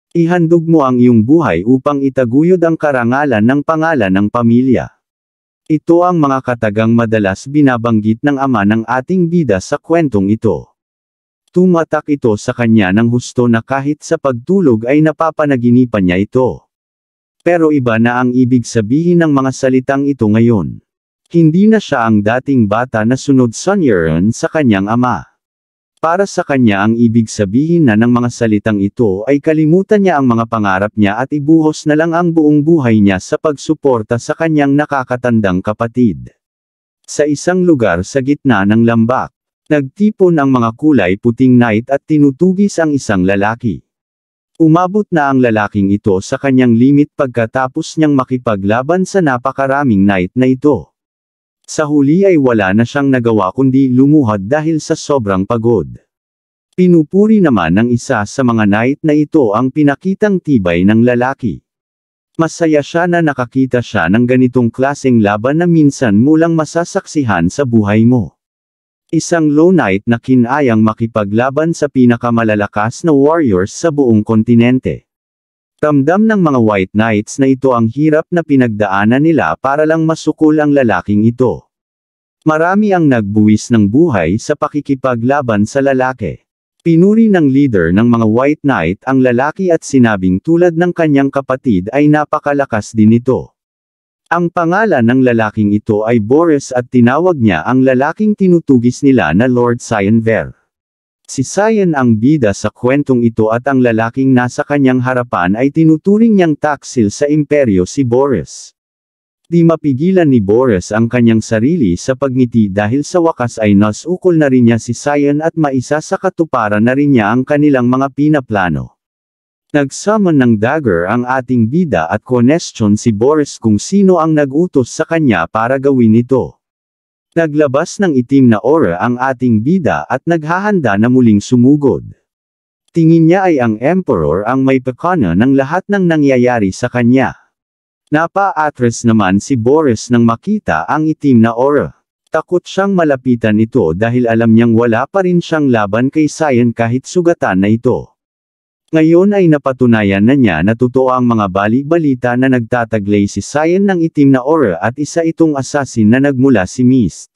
Ihandog mo ang iyong buhay upang itaguyod ang karangalan ng pangalan ng pamilya. Ito ang mga katagang madalas binabanggit ng ama ng ating bida sa kwentong ito. Tumatak ito sa kanya ng husto na kahit sa pagtulog ay napapanaginipan niya ito. Pero iba na ang ibig sabihin ng mga salitang ito ngayon. Hindi na siya ang dating bata na sunod sonyeron sa kanyang ama. Para sa kanya ang ibig sabihin na ng mga salitang ito ay kalimutan niya ang mga pangarap niya at ibuhos na lang ang buong buhay niya sa pagsuporta sa kanyang nakakatandang kapatid. Sa isang lugar sa gitna ng lambak, nagtipon ang mga kulay puting night at tinutugis ang isang lalaki. Umabot na ang lalaking ito sa kanyang limit pagkatapos niyang makipaglaban sa napakaraming night na ito. Sa huli ay wala na siyang nagawa kundi lumuhad dahil sa sobrang pagod. Pinupuri naman ng isa sa mga night na ito ang pinakitang tibay ng lalaki. Masaya siya na nakakita siya ng ganitong klaseng laban na minsan mo lang masasaksihan sa buhay mo. Isang low night na kinayang makipaglaban sa pinakamalalakas na warriors sa buong kontinente. Ramdam ng mga White Knights na ito ang hirap na pinagdaanan nila para lang masukol ang lalaking ito. Marami ang nagbuwis ng buhay sa pakikipaglaban sa lalaki. Pinuri ng leader ng mga White Knight ang lalaki at sinabing tulad ng kanyang kapatid ay napakalakas din ito. Ang pangalan ng lalaking ito ay Boris at tinawag niya ang lalaking tinutugis nila na Lord Cyanver. Si Cyan ang bida sa kwentong ito at ang lalaking nasa kanyang harapan ay tinuturing niyang taksil sa imperyo si Boris. Di mapigilan ni Boris ang kanyang sarili sa pagngiti dahil sa wakas ay nasukol na rin niya si Cyan at maisa sa katuparan na rin niya ang kanilang mga pinaplano. Nagsummon ng dagger ang ating bida at question si Boris kung sino ang nag-utos sa kanya para gawin ito. Naglabas ng itim na aura ang ating bida at naghahanda na muling sumugod. Tingin niya ay ang Emperor ang may pakana ng lahat ng nangyayari sa kanya. Napa-atras naman si Boris nang makita ang itim na aura. Takot siyang malapitan ito dahil alam niyang wala pa rin siyang laban kay Cyan kahit sugatan na ito. Ngayon ay napatunayan na niya na totoo ang mga bali-balita na nagtataglay si Cyan ng itim na aura at isa itong assassin na nagmula si Mist.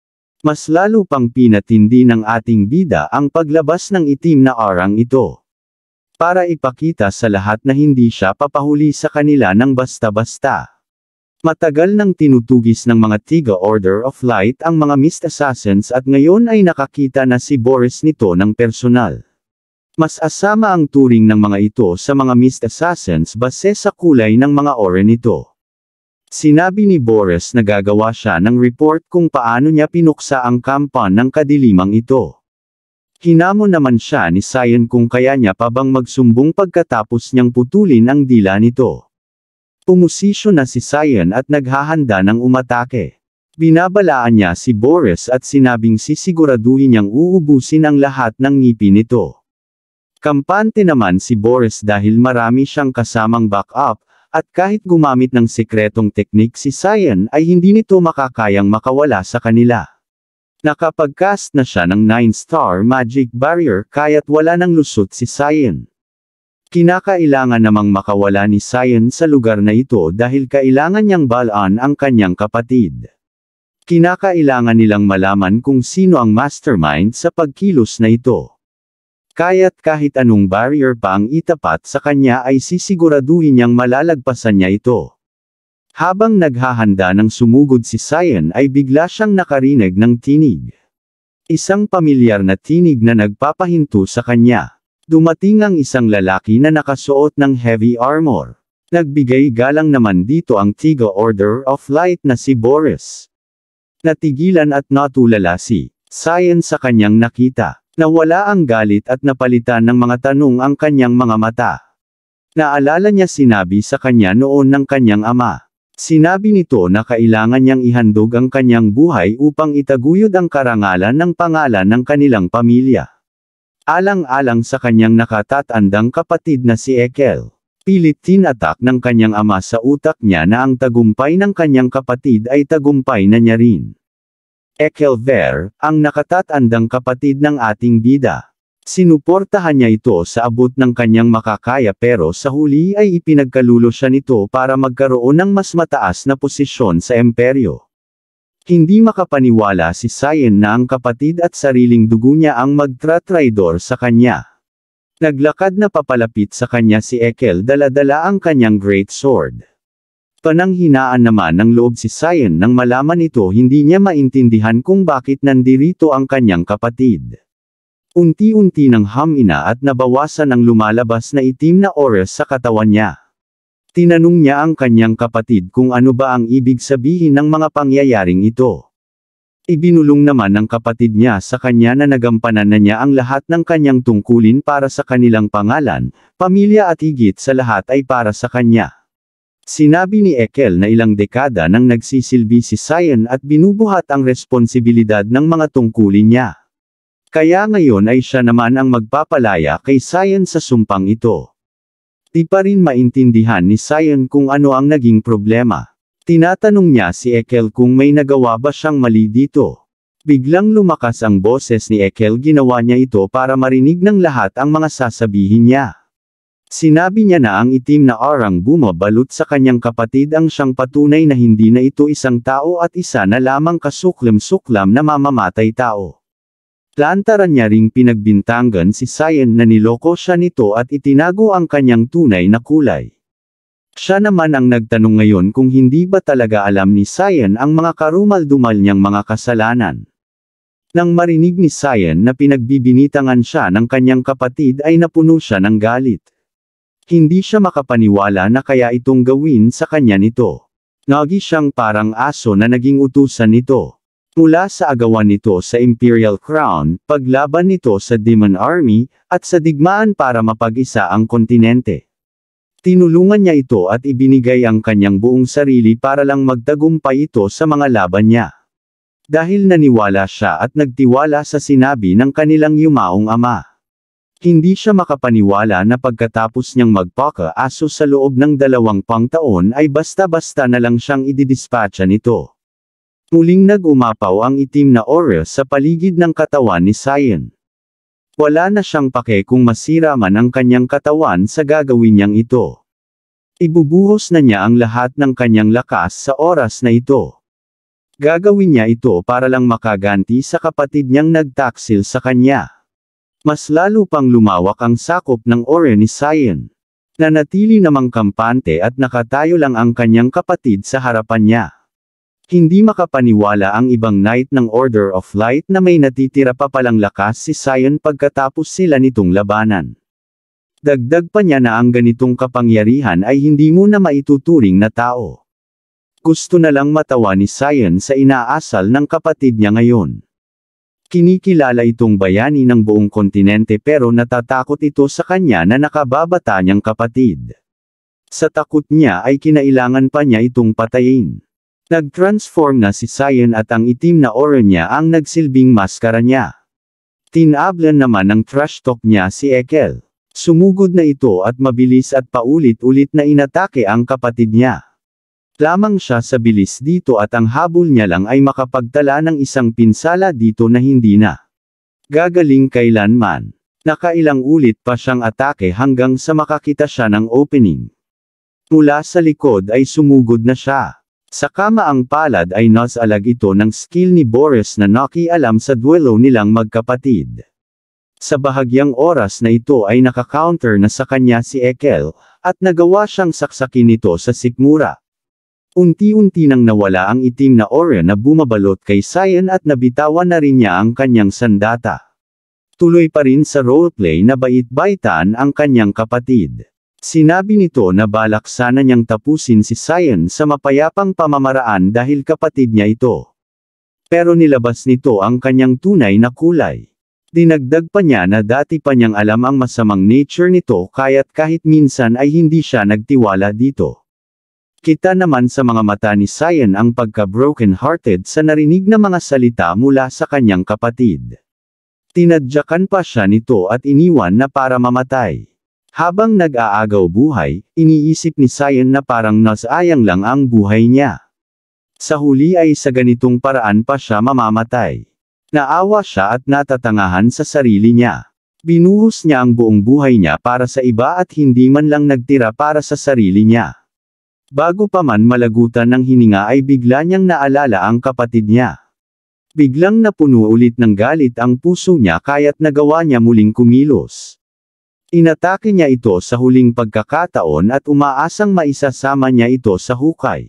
Mas lalo pang pinatindi ng ating bida ang paglabas ng itim na aurang ito. Para ipakita sa lahat na hindi siya papahuli sa kanila ng basta-basta. Matagal nang tinutugis ng mga Tiga Order of Light ang mga Mist Assassins at ngayon ay nakakita na si Boris nito ng personal. Mas asama ang turing ng mga ito sa mga Mist Assassins base sa kulay ng mga aura nito. Sinabi ni Boris na gagawa siya ng report kung paano niya pinuksa ang kampan ng kadilimang ito. Hinamon naman siya ni Cyan kung kaya niya pa bang magsumbong pagkatapos niyang putulin ang dila nito. Pumosisyon na si Cyan at naghahanda ng umatake. Binabalaan niya si Boris at sinabing sisiguraduhin niyang uubusin ang lahat ng ngipin nito. Kampante naman si Boris dahil marami siyang kasamang backup, at kahit gumamit ng sekretong teknik si Cyan ay hindi nito makakayang makawala sa kanila. Nakapag-cast na siya ng 9-star magic barrier kaya't wala nang lusot si Cyan. Kinakailangan namang makawala ni Cyan sa lugar na ito dahil kailangan niyang balaan ang kanyang kapatid. Kinakailangan nilang malaman kung sino ang mastermind sa pagkilos na ito. Kaya't kahit anong barrier pa ang itapat sa kanya ay sisiguraduhin niyang malalagpasan niya ito. Habang naghahanda ng sumugod si Cyan ay bigla siyang nakarinig ng tinig. Isang pamilyar na tinig na nagpapahinto sa kanya. Dumating ang isang lalaki na nakasuot ng heavy armor. Nagbigay galang naman dito ang Tiga Order of Light na si Boris. Natigilan at natulala si Cyan sa kanyang nakita. Nawala ang galit at napalitan ng mga tanong ang kanyang mga mata. Naalala niya sinabi sa kanya noon ng kanyang ama. Sinabi nito na kailangan niyang ihandog ang kanyang buhay upang itaguyod ang karangalan ng pangalan ng kanilang pamilya. Alang-alang sa kanyang nakatatandang kapatid na si Ekel. Pilit tinatak ng kanyang ama sa utak niya na ang tagumpay ng kanyang kapatid ay tagumpay na niya rin. Ekel Ver, ang nakatatandang kapatid ng ating bida. Sinuportahan niya ito sa abot ng kanyang makakaya pero sa huli ay ipinagkalulo siya nito para magkaroon ng mas mataas na posisyon sa imperyo. Hindi makapaniwala si Cyan na ang kapatid at sariling dugo niya ang magtratraidor sa kanya. Naglakad na papalapit sa kanya si Ekel dala-dala ang kanyang great sword. Pananghinaan naman ng loob si Cyan nang malaman ito, hindi niya maintindihan kung bakit nandirito ang kanyang kapatid. Unti-unti nang hamina at nabawasan ang lumalabas na itim na oras sa katawan niya. Tinanong niya ang kanyang kapatid kung ano ba ang ibig sabihin ng mga pangyayaring ito. Ibinulong naman ng kapatid niya sa kanya na nagampanan na niya ang lahat ng kanyang tungkulin para sa kanilang pangalan, pamilya at higit sa lahat ay para sa kanya. Sinabi ni Ekel na ilang dekada nang nagsisilbi si Cyan at binubuhat ang responsibilidad ng mga tungkulin niya. Kaya ngayon ay siya naman ang magpapalaya kay Cyan sa sumpang ito. Di pa rin maintindihan ni Cyan kung ano ang naging problema. Tinatanong niya si Ekel kung may nagawa ba siyang mali dito. Biglang lumakas ang boses ni Ekel, ginawa niya ito para marinig ng lahat ang mga sasabihin niya. Sinabi niya na ang itim na arang bumabalot sa kanyang kapatid ang siyang patunay na hindi na ito isang tao at isa na lamang kasuklam-suklam na mamamatay tao. Lantaran niya ring pinagbintangan si Cyan na niloko siya nito at itinago ang kanyang tunay na kulay. Siya naman ang nagtanong ngayon kung hindi ba talaga alam ni Cyan ang mga karumal-dumal niyang mga kasalanan. Nang marinig ni Cyan na pinagbibinitangan siya ng kanyang kapatid ay napuno siya ng galit. Hindi siya makapaniwala na kaya itong gawin sa kanya nito. Nagi siyang parang aso na naging utusan nito. Mula sa agawan nito sa Imperial Crown, paglaban nito sa Demon Army, at sa digmaan para mapag-isa ang kontinente. Tinulungan niya ito at ibinigay ang kanyang buong sarili para lang magtagumpay ito sa mga laban niya. Dahil naniwala siya at nagtiwala sa sinabi ng kanilang yumaong ama. Hindi siya makapaniwala na pagkatapos niyang magpaka-aso sa loob ng 2 taon ay basta-basta na lang siyang ididispatcha nito. Muling nag-umapaw ang itim na aura sa paligid ng katawan ni Cyan. Wala na siyang pake kung masira man ang kanyang katawan sa gagawin niyang ito. Ibubuhos na niya ang lahat ng kanyang lakas sa oras na ito. Gagawin niya ito para lang makaganti sa kapatid niyang nagtaksil sa kanya. Mas lalo pang lumawak ang sakop ng aura ni Cyan. Nanatili namang kampante at nakatayo lang ang kanyang kapatid sa harapan niya. Hindi makapaniwala ang ibang knight ng Order of Light na may natitira pa palang lakas si Cyan pagkatapos sila nitong labanan. Dagdag pa niya na ang ganitong kapangyarihan ay hindi mo na maituturing na tao. Gusto na lang matawa ni Cyan sa inaasal ng kapatid niya ngayon. Kinikilala itong bayani ng buong kontinente pero natatakot ito sa kanya na nakababata niyang kapatid. Sa takot niya ay kinailangan pa niya itong patayin. Nag-transform na si Cyan at ang itim na aura niya ang nagsilbing maskara niya. Tinablan naman ng trash talk niya si Ekel. Sumugod na ito at mabilis at paulit-ulit na inatake ang kapatid niya. Lamang siya sa bilis dito at ang habol niya lang ay makapagtala ng isang pinsala dito na hindi na gagaling kailanman. Nakailang ulit pa siyang atake hanggang sa makakita siya ng opening. Mula sa likod ay sumugod na siya. Sa kamaang palad ay nasalag ito ng skill ni Boris na nakialam sa duelo nilang magkapatid. Sa bahagyang oras na ito ay naka-counter na sa kanya si Ekel, at nagawa siyang saksakin ito sa sikmura. Unti-unti nang nawala ang itim na aura na bumabalot kay Cyan at nabitawan na rin niya ang kanyang sandata. Tuloy pa rin sa roleplay na bait-baitan ang kanyang kapatid. Sinabi nito na balak sana niyang tapusin si Cyan sa mapayapang pamamaraan dahil kapatid niya ito. Pero nilabas nito ang kanyang tunay na kulay. Dinagdag pa niya na dati pa niyang alam ang masamang nature nito kaya't kahit minsan ay hindi siya nagtiwala dito. Kita naman sa mga mata ni Cyan ang pagka-broken-hearted sa narinig na mga salita mula sa kanyang kapatid. Tinadyakan pa siya nito at iniwan na para mamatay. Habang nag-aagaw buhay, iniisip ni Cyan na parang nasayang lang ang buhay niya. Sa huli ay sa ganitong paraan pa siya mamamatay. Naawa siya at natatangahan sa sarili niya. Binuhos niya ang buong buhay niya para sa iba at hindi man lang nagtira para sa sarili niya. Bago pa man malagutan ng hininga ay bigla niyang naalala ang kapatid niya. Biglang napuno ulit ng galit ang puso niya kaya't nagawa niya muling kumilos. Inatake niya ito sa huling pagkakataon at umaasang maisasama niya ito sa hukay.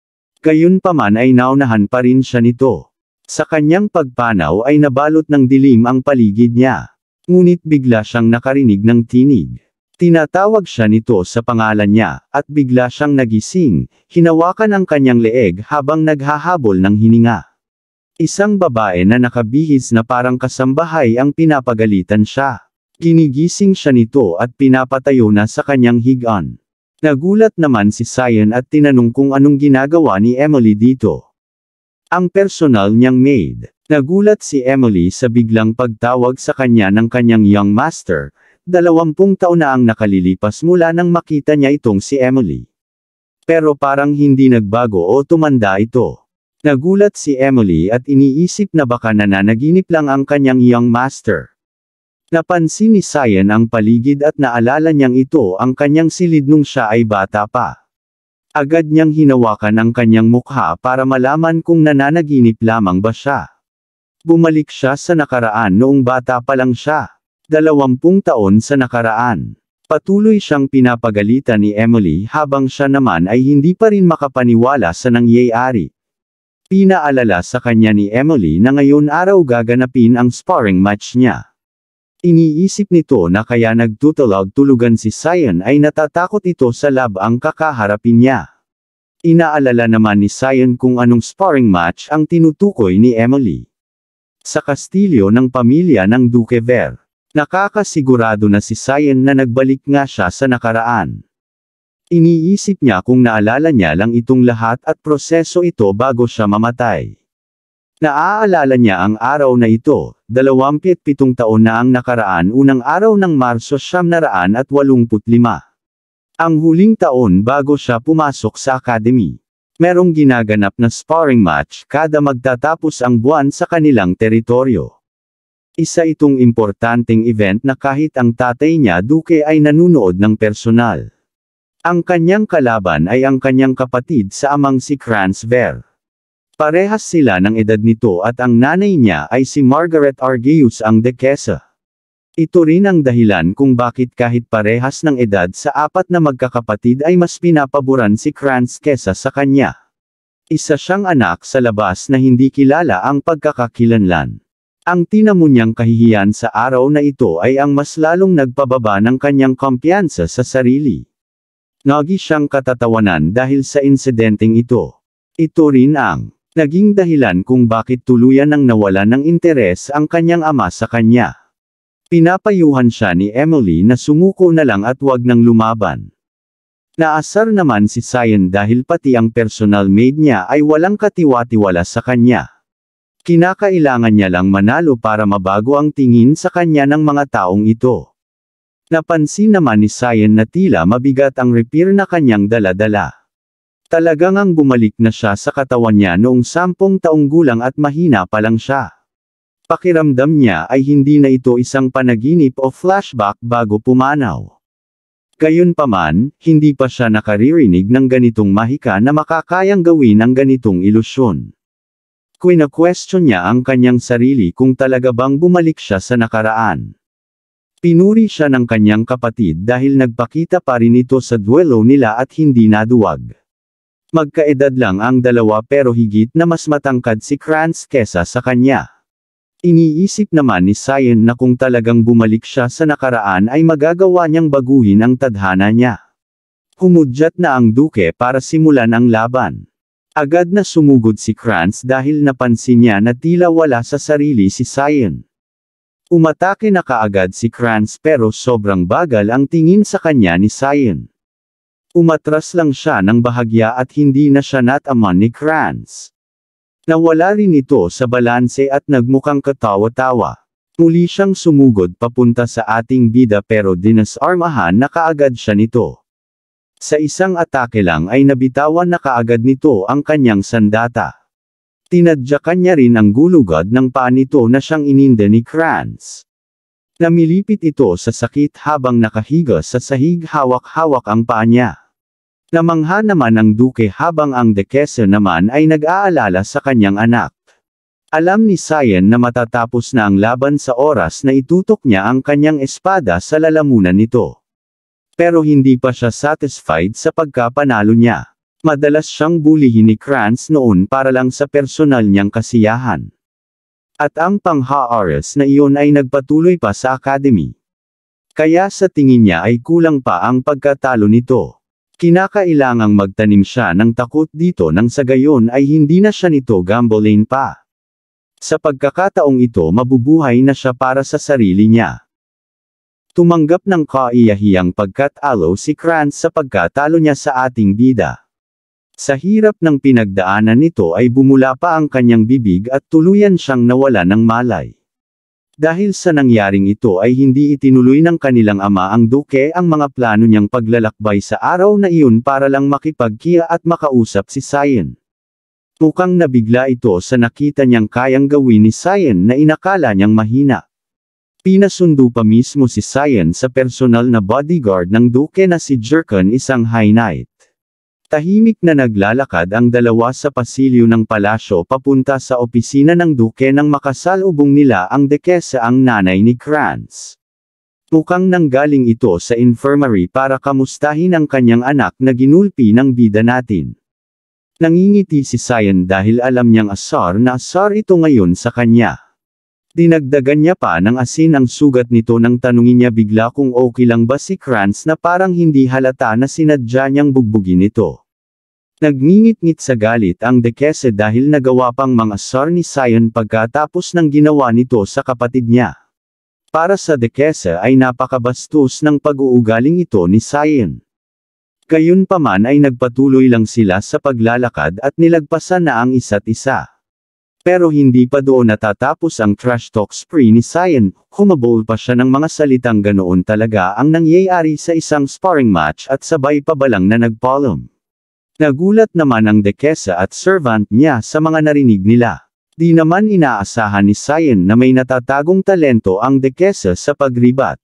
Gayunpaman ay naunahan pa rin siya nito. Sa kanyang pagpanaw ay nabalot ng dilim ang paligid niya. Ngunit bigla siyang nakarinig ng tinig. Tinatawag siya nito sa pangalan niya, at bigla siyang nagising, hinawakan ang kanyang leeg habang naghahabol ng hininga. Isang babae na nakabihis na parang kasambahay ang pinapagalitan siya. Ginigising siya nito at pinapatayo na sa kanyang higaan. Nagulat naman si Cyan at tinanong kung anong ginagawa ni Emily dito. Ang personal niyang maid. Nagulat si Emily sa biglang pagtawag sa kanya ng kanyang young master, 20 taon na ang nakalilipas mula nang makita niya itong si Emily. Pero parang hindi nagbago o tumanda ito. Nagulat si Emily at iniisip na baka nananaginip lang ang kanyang young master. Napansin ni Cyan ang paligid at naalala niyang ito ang kanyang silid nung siya ay bata pa. Agad niyang hinawakan ang kanyang mukha para malaman kung nananaginip lamang ba siya. Bumalik siya sa nakaraan noong bata pa lang siya. 20 taon sa nakaraan. Patuloy siyang pinapagalitan ni Emily habang siya naman ay hindi pa rin makapaniwala sa nangyayari. Pinaalala sa kanya ni Emily na ngayon araw gaganapin ang sparring match niya. Iniisip nito na kaya nagtutulog-tulugan si Cyan ay natatakot ito sa labang kakaharapin niya. Inaalala naman ni Cyan kung anong sparring match ang tinutukoy ni Emily. Sa kastilyo ng pamilya ng Duque Ver. Nakakasigurado na si Cyan na nagbalik nga siya sa nakaraan. Iniisip niya kung naalala niya lang itong lahat at proseso ito bago siya mamatay. Naaalala niya ang araw na ito, 27 taon na ang nakaraan unang araw ng Marso 1985. Ang huling taon bago siya pumasok sa academy. Merong ginaganap na sparring match kada magtatapos ang buwan sa kanilang teritoryo. Isa itong importanteng event na kahit ang tatay niya Duque ay nanunood ng personal. Ang kanyang kalaban ay ang kanyang kapatid sa amang si Franz Ver. Parehas sila ng edad nito at ang nanay niya ay si Margaret Argeus ang Duquesa. Ito rin ang dahilan kung bakit kahit parehas ng edad sa apat na magkakapatid ay mas pinapaboran si Franz kesa sa kanya. Isa siyang anak sa labas na hindi kilala ang pagkakakilanlan. Ang tinamo niyang kahihiyan sa araw na ito ay ang mas lalong nagpababa ng kanyang kumpiyansa sa sarili. Nagi siyang katatawanan dahil sa insidenteng ito. Ito rin ang naging dahilan kung bakit tuluyan nang nawala ng interes ang kanyang ama sa kanya. Pinapayuhan siya ni Emily na sumuko na lang at wag nang lumaban. Naasar naman si Cyan dahil pati ang personal maid niya ay walang katiwa-tiwala sa kanya. Kinakailangan niya lang manalo para mabago ang tingin sa kanya ng mga taong ito. Napansin naman ni Cyan na tila mabigat ang repair na kanyang dala-dala. Talagang ang bumalik na siya sa katawan niya noong 10 taong gulang at mahina pa lang siya. Pakiramdam niya ay hindi na ito isang panaginip o flashback bago pumanaw. Gayunpaman, hindi pa siya nakaririnig ng ganitong mahika na makakayang gawin ang ganitong ilusyon. Quina-question niya ang kanyang sarili kung talaga bang bumalik siya sa nakaraan. Pinuri siya ng kanyang kapatid dahil nagpakita pa rin ito sa duelo nila at hindi naduwag. Magkaedad lang ang dalawa pero higit na mas matangkad si Franz kesa sa kanya. Iniisip naman ni Cyan na kung talagang bumalik siya sa nakaraan ay magagawa niyang baguhin ang tadhana niya. Humudyat na ang Duque para simulan ang laban. Agad na sumugod si Franz dahil napansin niya na tila wala sa sarili si Cyan. Umatake na kaagad si Franz pero sobrang bagal ang tingin sa kanya ni Cyan. Umatras lang siya ng bahagya at hindi na siya nataman ni Franz. Nawala rin ito sa balanse at nagmukhang katawa-tawa. Muli siyang sumugod papunta sa ating bida pero dinasarmahan na kaagad siya nito. Sa isang atake lang ay nabitawan na kaagad nito ang kanyang sandata. Tinadyakan niya rin ang gulugad ng paa nito na siyang ininde ni Franz. Namilipit ito sa sakit habang nakahiga sa sahig hawak-hawak ang paa niya. Namangha naman ang duke habang ang Duquesa naman ay nag-aalala sa kanyang anak. Alam ni Cyan na matatapos na ang laban sa oras na itutok niya ang kanyang espada sa lalamunan nito. Pero hindi pa siya satisfied sa pagkapanalo niya. Madalas siyang bulihin ni Krantz noon para lang sa personal niyang kasiyahan. At ang pangha-oras na iyon ay nagpatuloy pa sa academy. Kaya sa tingin niya ay kulang pa ang pagkatalo nito. Kinakailangang magtanim siya ng takot dito nang sa gayon ay hindi na siya nito gambling pa. Sa pagkakataong ito mabubuhay na siya para sa sarili niya. Tumanggap ng kaiyahiyang pagkatalo si Krantz sa pagkatalo niya sa ating bida. Sa hirap ng pinagdaanan nito ay bumula pa ang kanyang bibig at tuluyan siyang nawala ng malay. Dahil sa nangyaring ito ay hindi itinuloy ng kanilang ama ang duke ang mga plano niyang paglalakbay sa araw na iyon para lang makipagkita at makausap si Cyan. Mukhang nabigla ito sa nakita niyang kayang gawin ni Cyan na inakala niyang mahina. Pinasundo pa mismo si Cyan sa personal na bodyguard ng duke na si Jurken, isang high knight. Tahimik na naglalakad ang dalawa sa pasilyo ng palasyo papunta sa opisina ng duke nang makasalubong nila ang Duquesa, ang nanay ni Krantz. Mukhang nanggaling ito sa infirmary para kamustahin ang kanyang anak na ginulpi ng bida natin. Nangingiti si Cyan dahil alam niyang asar na asar ito ngayon sa kanya. Dinagdagan niya pa ng asin ang sugat nito nang tanungin niya bigla kung okay lang ba si Krantz na parang hindi halata na sinadya niyang bugbugin ito. Nagngingit-ngit sa galit ang Duquesa dahil nagawa pang mangasar ni Cyan pagkatapos ng ginawa nito sa kapatid niya. Para sa Duquesa ay napakabastos ng pag-uugaling ito ni Cyan. Gayunpaman ay nagpatuloy lang sila sa paglalakad at nilagpasan na ang isa't isa. Pero hindi pa doon natatapos ang trash talk spree ni Cyan, humabol pa siya ng mga salitang ganoon talaga ang nangyayari sa isang sparring match at sabay pa balang na nagpalm. Nagulat naman ang Duquesa at servant niya sa mga narinig nila. Di naman inaasahan ni Cyan na may natatagong talento ang Duquesa sa pagribat.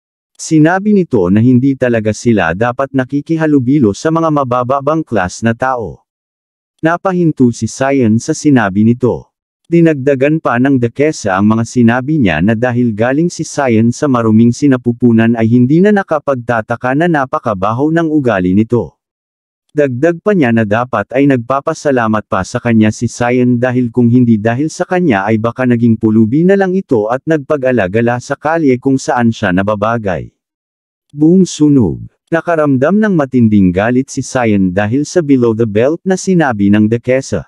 Sinabi nito na hindi talaga sila dapat nakikihalubilo sa mga mabababang klas na tao. Napahinto si Cyan sa sinabi nito. Dinagdagan pa ng Duquesa ang mga sinabi niya na dahil galing si Cyan sa maruming sinapupunan ay hindi na nakapagtataka na napakabaho ng ugali nito. Dagdag pa niya na dapat ay nagpapasalamat pa sa kanya si Cyan dahil kung hindi dahil sa kanya ay baka naging pulubi na lang ito at nagpag-alagala sa kalye kung saan siya nababagay. Buong sunog, nakaramdam ng matinding galit si Cyan dahil sa below the belt na sinabi ng Duquesa.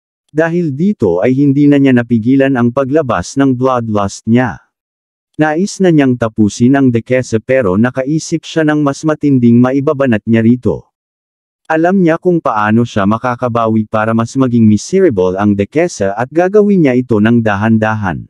Dahil dito ay hindi na niya napigilan ang paglabas ng bloodlust niya. Nais na niyang tapusin ang Duquesa pero nakaisip siya ng mas matinding maibabanat niya rito. Alam niya kung paano siya makakabawi para mas maging miserable ang Duquesa at gagawin niya ito ng dahan-dahan.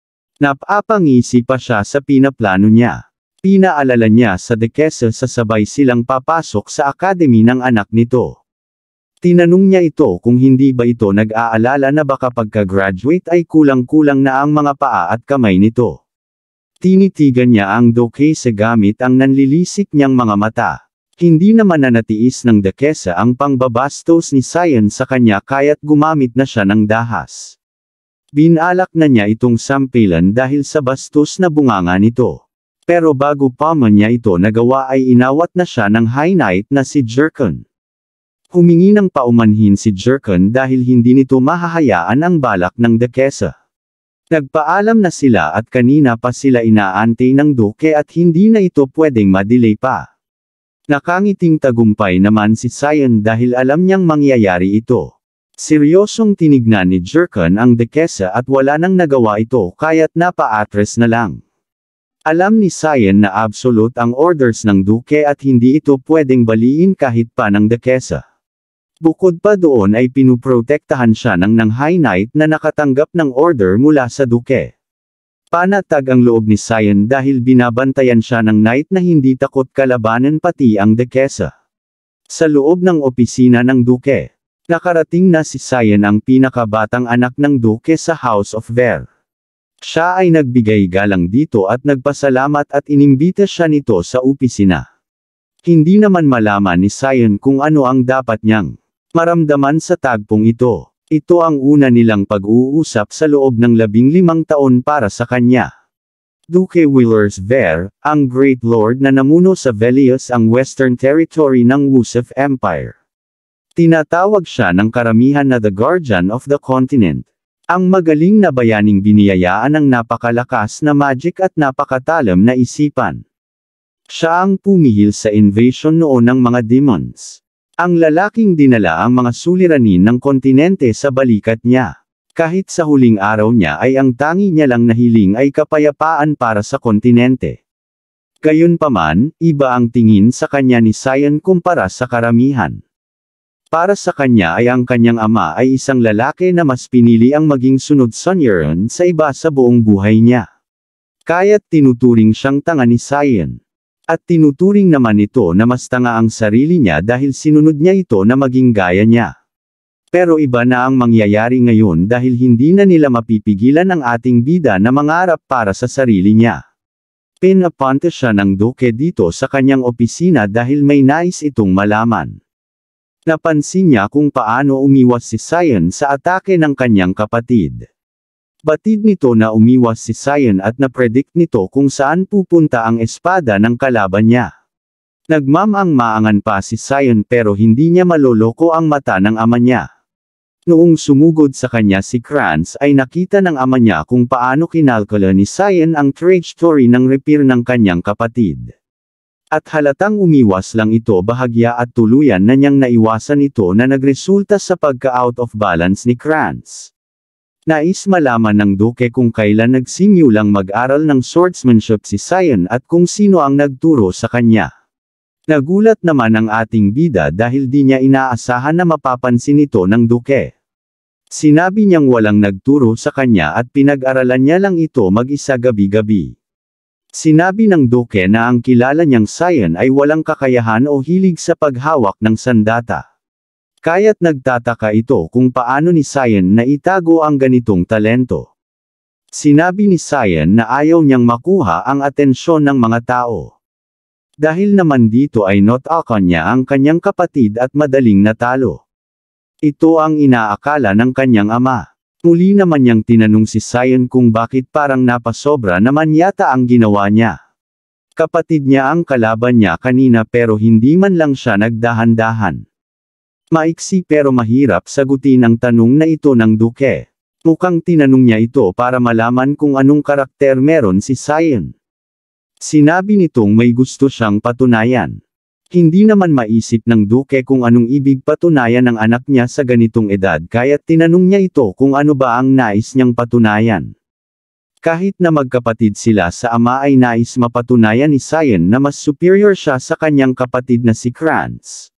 Napapangisi pa siya sa pinaplano niya. Pinaalala niya sa Duquesa sa sabay silang papasok sa academy ng anak nito. Tinanong niya ito kung hindi ba ito nag-aalala na baka pagka-graduate ay kulang-kulang na ang mga paa at kamay nito. Tinitigan niya ang Duquesa gamit ang nanlilisik niyang mga mata. Hindi naman nanatiis ng Duquesa ang pangbabastos ni Cyan sa kanya kaya't gumamit na siya ng dahas. Binalak na niya itong sampilan dahil sa bastos na bunganga nito. Pero bago pa man niya ito nagawa ay inawat na siya ng high knight na si Jurken. Humingi ng paumanhin si Jurken dahil hindi nito mahahayaan ang balak ng Duquesa. Nagpaalam na sila at kanina pa sila inaantay ng duke at hindi na ito pwedeng madelay pa. Nakangiting tagumpay naman si Cyan dahil alam niyang mangyayari ito. Seryosong tinignan ni Jurken ang Duquesa at wala nang nagawa ito kaya't napa-atres na lang. Alam ni Cyan na absolute ang orders ng duke at hindi ito pwedeng baliin kahit pa ng Duquesa. Bukod pa doon ay pinuprotektahan siya ng high knight na nakatanggap ng order mula sa duke. Panatag ang loob ni Cyan dahil binabantayan siya ng knight na hindi takot kalabanan pati ang Duquesa. Sa loob ng opisina ng duke, nakarating na si Cyan ang pinakabatang anak ng duke sa House of Ver. Siya ay nagbigay galang dito at nagpasalamat at inimbita siya nito sa opisina. Hindi naman malaman ni Sion kung ano ang dapat niyang maramdaman sa tagpong ito. Ito ang una nilang pag-uusap sa loob ng 15 taon para sa kanya. Duke Willers Ver, ang Great Lord na namuno sa Velius ang Western Territory ng Wusef Empire. Tinatawag siya ng karamihan na the Guardian of the Continent. Ang magaling na bayaning biniyayaan ng napakalakas na magic at napakatalam na isipan. Siya ang pumihil sa invasion noon ng mga demons. Ang lalaking dinala ang mga suliranin ng kontinente sa balikat niya. Kahit sa huling araw niya ay ang tangi niya lang na hiling ay kapayapaan para sa kontinente. Gayunpaman, iba ang tingin sa kanya ni Sion kumpara sa karamihan. Para sa kanya ay ang kanyang ama ay isang lalaki na mas pinili ang maging sunod Sunyeon sa iba sa buong buhay niya. Kaya't tinuturing siyang tanga ni Sion. At tinuturing naman ito na mas tanga ang sarili niya dahil sinunod niya ito na maging gaya niya. Pero iba na ang mangyayari ngayon dahil hindi na nila mapipigilan ang ating bida na mangarap para sa sarili niya. Pinapunta siya ng duke dito sa kanyang opisina dahil may nais itong malaman. Napansin niya kung paano umiwas si Sion sa atake ng kanyang kapatid. Batid nito na umiwas si Sion at na-predict nito kung saan pupunta ang espada ng kalaban niya. Nagmamang-maangan pa si Sion pero hindi niya maloloko ang mata ng ama niya. Noong sumugod sa kanya si Kranz ay nakita ng ama niya kung paano kinalkula ni Sion ang trajectory ng repair ng kanyang kapatid. At halatang umiwas lang ito bahagya at tuluyan na niyang naiwasan ito na nagresulta sa pagka-out of balance ni Kranz. Nais malaman ng duke kung kailan nagsimulang mag-aral ng swordsmanship si Sion at kung sino ang nagturo sa kanya. Nagulat naman ang ating bida dahil di niya inaasahan na mapapansin ito ng duke. Sinabi niyang walang nagturo sa kanya at pinag-aralan niya lang ito mag-isa gabi-gabi. Sinabi ng duke na ang kilala niyang Sion ay walang kakayahan o hilig sa paghawak ng sandata. Kaya't nagtataka ito kung paano ni Sion na itago ang ganitong talento. Sinabi ni Sion na ayaw niyang makuha ang atensyon ng mga tao. Dahil naman dito ay not-akan niya ang kanyang kapatid at madaling natalo. Ito ang inaakala ng kanyang ama. Muli naman niyang tinanong si Sion kung bakit parang napasobra naman yata ang ginawa niya. Kapatid niya ang kalaban niya kanina pero hindi man lang siya nagdahan-dahan. Maiksi pero mahirap sagutin ang tanong na ito ng duke. Mukhang tinanong niya ito para malaman kung anong karakter meron si Sion. Sinabi nitong may gusto siyang patunayan. Hindi naman maisip ng duke kung anong ibig patunayan ng anak niya sa ganitong edad kaya't tinanong niya ito kung ano ba ang nais niyang patunayan. Kahit na magkapatid sila sa ama ay nais mapatunayan ni Sion na mas superior siya sa kanyang kapatid na si Kranz.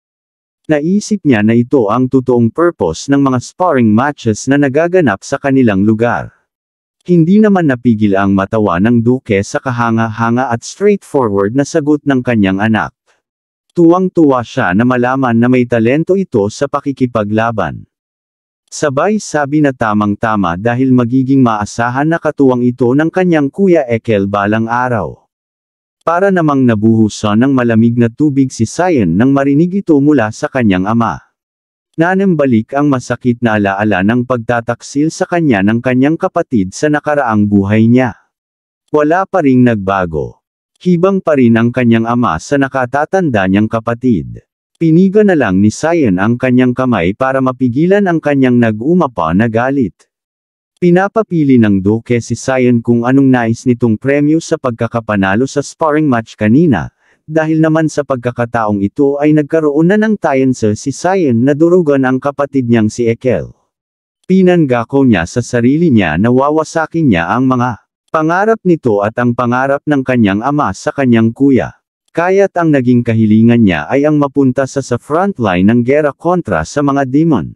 Naisip niya na ito ang totoong purpose ng mga sparring matches na nagaganap sa kanilang lugar. Hindi naman napigil ang matawa ng duke sa kahanga-hanga at straightforward na sagot ng kanyang anak. Tuwang-tuwa siya na malaman na may talento ito sa pakikipaglaban. Sabay sabi na tamang-tama dahil magiging maasahan na katuwang ito ng kanyang kuya Ekel balang araw. Para namang nabuhusan ng malamig na tubig si Sion nang marinig ito mula sa kanyang ama. Nanembalik ang masakit na alaala ng pagtataksil sa kanya ng kanyang kapatid sa nakaraang buhay niya. Wala pa ring nagbago. Hibang pa rin ang kanyang ama sa nakatatanda niyang kapatid. Piniga na lang ni Sion ang kanyang kamay para mapigilan ang kanyang nag-umapa na galit. Pinapapili ng duke si Sion kung anong nais nitong premyo sa pagkakapanalo sa sparring match kanina, dahil naman sa pagkakataong ito ay nagkaroon na ng tayensa si Sion na durugan ang kapatid niyang si Ekel. Pinanggako niya sa sarili niya na wawasakin niya ang mga pangarap nito at ang pangarap ng kanyang ama sa kanyang kuya. Kaya't ang naging kahilingan niya ay ang mapunta sa frontline ng gera kontra sa mga demon.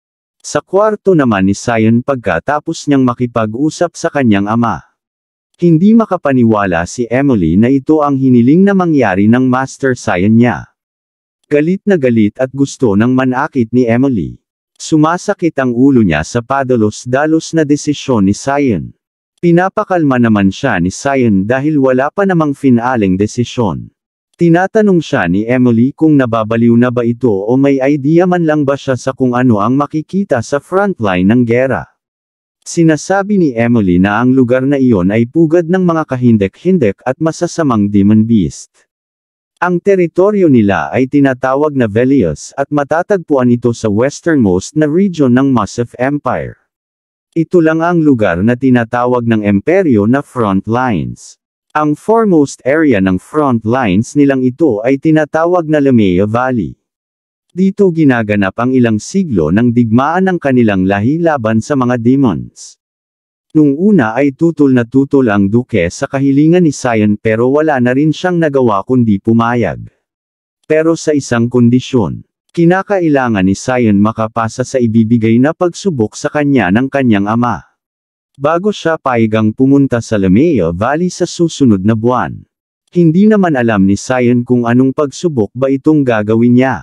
Sa kwarto naman ni Sion pagkatapos niyang makipag-usap sa kanyang ama. Hindi makapaniwala si Emily na ito ang hiniling na mangyari ng Master Sion niya. Galit na galit at gusto ng manakit ni Emily. Sumasakit ang ulo niya sa padalos-dalos na desisyon ni Sion. Pinapakalma naman siya ni Cyan dahil wala pa namang finaleng desisyon. Tinatanong siya ni Emily kung nababaliw na ba ito o may idea man lang ba siya sa kung ano ang makikita sa frontline ng gera. Sinasabi ni Emily na ang lugar na iyon ay pugad ng mga kahindek-hindek at masasamang demon beast. Ang teritoryo nila ay tinatawag na Velios at matatagpuan ito sa westernmost na region ng Massive Empire. Ito lang ang lugar na tinatawag ng Imperyo na Frontlines. Ang foremost area ng frontlines nilang ito ay tinatawag na Lamea Valley. Dito ginaganap ang ilang siglo ng digmaan ng kanilang lahi laban sa mga demons. Nung una ay tutol na tutol ang duke sa kahilingan ni Cyan pero wala na rin siyang nagawa kundi pumayag. Pero sa isang kondisyon, kinakailangan ni Cyan makapasa sa ibibigay na pagsubok sa kanya ng kanyang ama. Bago siya payagang pumunta sa Lamea Valley sa susunod na buwan. Hindi naman alam ni Cyan kung anong pagsubok ba itong gagawin niya.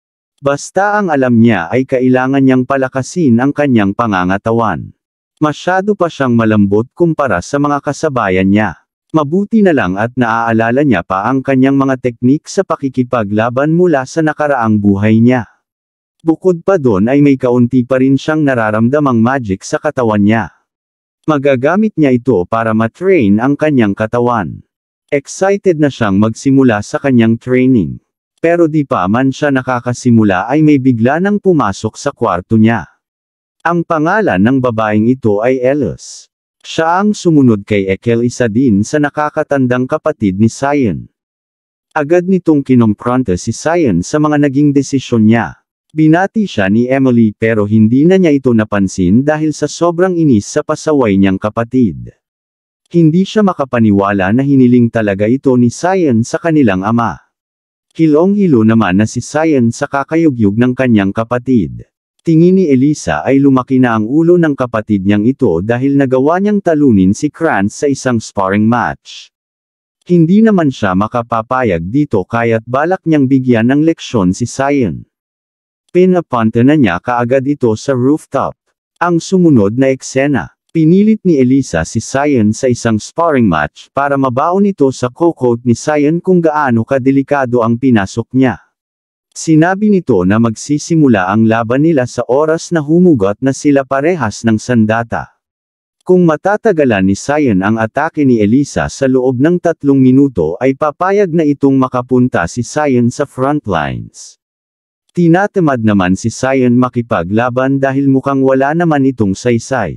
Basta ang alam niya ay kailangan niyang palakasin ang kanyang pangangatawan. Masyado pa siyang malambot kumpara sa mga kasabayan niya. Mabuti na lang at naaalala niya pa ang kanyang mga teknik sa pakikipaglaban mula sa nakaraang buhay niya. Bukod pa doon ay may kaunti pa rin siyang nararamdamang magic sa katawan niya. Magagamit niya ito para matrain ang kanyang katawan. Excited na siyang magsimula sa kanyang training. Pero di pa man siya nakakasimula ay may bigla nang pumasok sa kwarto niya. Ang pangalan ng babaeng ito ay Elos. Siya ang sumunod kay Ekel, isa din sa nakakatandang kapatid ni Cyan. Agad nitong kinompronta si Cyan sa mga naging desisyon niya. Binati siya ni Emily pero hindi na niya ito napansin dahil sa sobrang inis sa pasaway niyang kapatid. Hindi siya makapaniwala na hiniling talaga ito ni Cyan sa kanilang ama. Hilong-hilo naman na si Cyan sa kakayugyug ng kanyang kapatid. Tingin ni Elisa ay lumaki na ang ulo ng kapatid niyang ito dahil nagawa niyang talunin si Krantz sa isang sparring match. Hindi naman siya makapapayag dito kaya't balak niyang bigyan ng leksyon si Cyan. Pinapunta na niya kaagad ito sa rooftop. Ang sumunod na eksena, pinilit ni Elisa si Cyan sa isang sparring match para mabaon ito sa cocote ni Cyan kung gaano kadelikado ang pinasok niya. Sinabi nito na magsisimula ang laban nila sa oras na humugot na sila parehas ng sandata. Kung matatagalan ni Cyan ang atake ni Elisa sa loob ng 3 minuto ay papayag na itong makapunta si Cyan sa frontlines. Tinatamad naman si Cyan makipaglaban dahil mukhang wala naman itong saysay.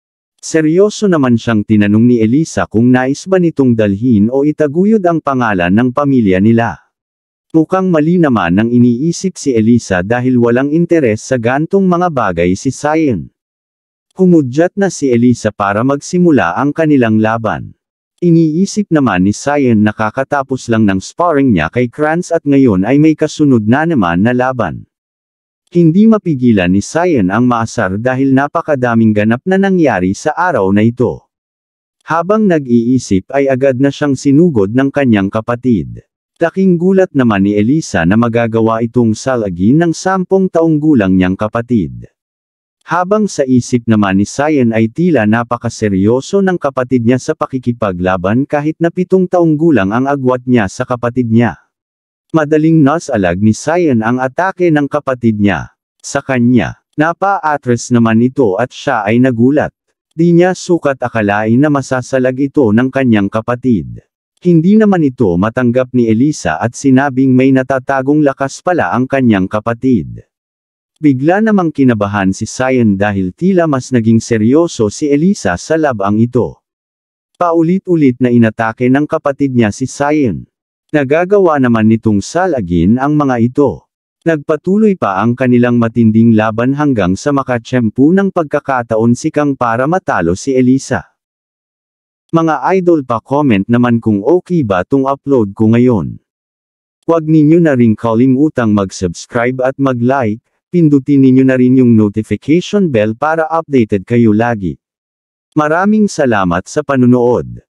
Seryoso naman siyang tinanong ni Elisa kung nais ba nitong dalhin o itaguyod ang pangalan ng pamilya nila. Mukhang mali naman ang iniisip si Elisa dahil walang interes sa gantong mga bagay si Cyan. Humudyat na si Elisa para magsimula ang kanilang laban. Iniisip naman ni Cyan na kakatapos lang ng sparring niya kay Krantz at ngayon ay may kasunod na naman na laban. Hindi mapigilan ni Cyan ang maasar dahil napakadaming ganap na nangyari sa araw na ito. Habang nag-iisip ay agad na siyang sinugod ng kanyang kapatid. Laking gulat naman ni Elisa na magagawa itong salagin ng 10 taong gulang niyang kapatid. Habang sa isip naman ni Cyan ay tila napakaseryoso ng kapatid niya sa pakikipaglaban kahit na 7 taong gulang ang agwat niya sa kapatid niya. Madaling nasalag ni Cyan ang atake ng kapatid niya. Sa kanya, napa-atras naman ito at siya ay nagulat. Di niya sukat akalain na masasalag ito ng kanyang kapatid. Hindi naman ito matanggap ni Elisa at sinabing may natatagong lakas pala ang kanyang kapatid. Bigla namang kinabahan si Cyan dahil tila mas naging seryoso si Elisa sa labang ito. Paulit-ulit na inatake ng kapatid niya si Cyan. Nagagawa naman nitong salagin ang mga ito. Nagpatuloy pa ang kanilang matinding laban hanggang sa makatsyempu ng pagkakataon si Kang para matalo si Elisa. Mga idol, pa-comment naman kung okay ba tong upload ko ngayon. Huwag ninyo na ring kalimutang mag-subscribe at mag-like. Pindutin ninyo na rin yung notification bell para updated kayo lagi. Maraming salamat sa panunood.